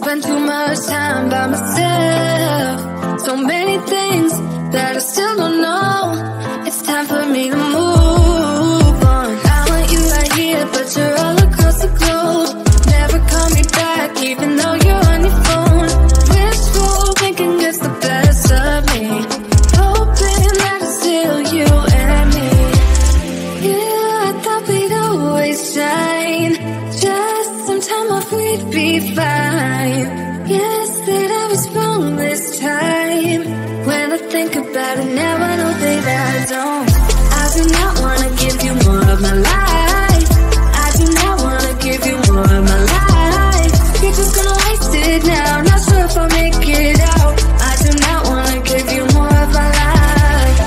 spend too much time by myself. So many things that I still don't know. It's time for me to move on. I want you right here, but you're all across the globe. Never call me back, even though you're on your phone. Wishful thinking gets the best of me, hoping that it's still you and me. Yeah, I thought we'd always shine. Just some time off, we'd be fine. Yes, that I was wrong this time. When I think about it now, I know that I don't. I do not wanna give you more of my life. I do not wanna give you more of my life. You're just gonna waste it now, not sure if I'll make it out. I do not wanna give you more of my life.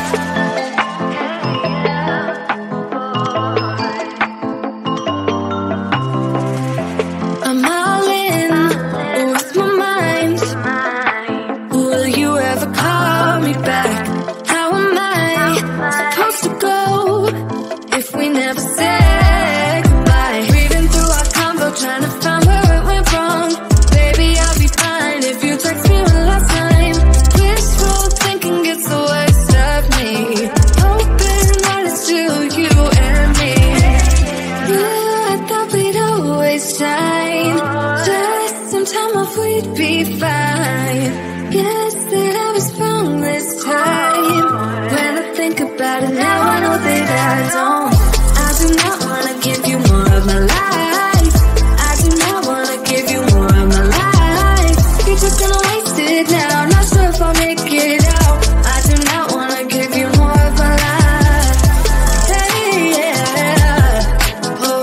I'm all in with my mind. Will you ever call me back? How am I supposed to go if we never said goodbye? Reading through our convo, trying to find where it went wrong. Baby, I'll be fine if you text me one last time. Wishful thinking gets the worst of me, hoping that it's still you and me. Yeah, I thought we'd always shine. Just some time off, we'd be fine. Guess that I was wrong this time. When I think about it now, I know that I don't. I do not wanna give you more of my life. I do not wanna give you more of my life. You're just gonna waste it now, not sure if I'll make it out. I do not wanna give you more of my life. Hey, yeah. Oh,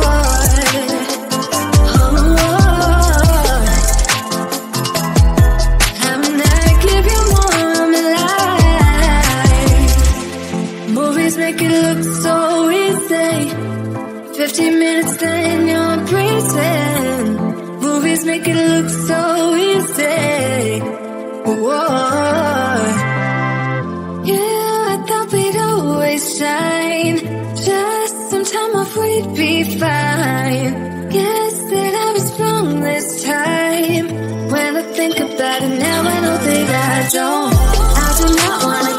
I'm not give you more of my life. Movies make it look so easy. 15 minutes, then you're breathing. Movies make it look so easy. Whoa. Yeah, I thought we'd always shine. Just some time off, we'd be fine. Guess that I was wrong this time. When I think about it now, I know that I don't. I do not wanna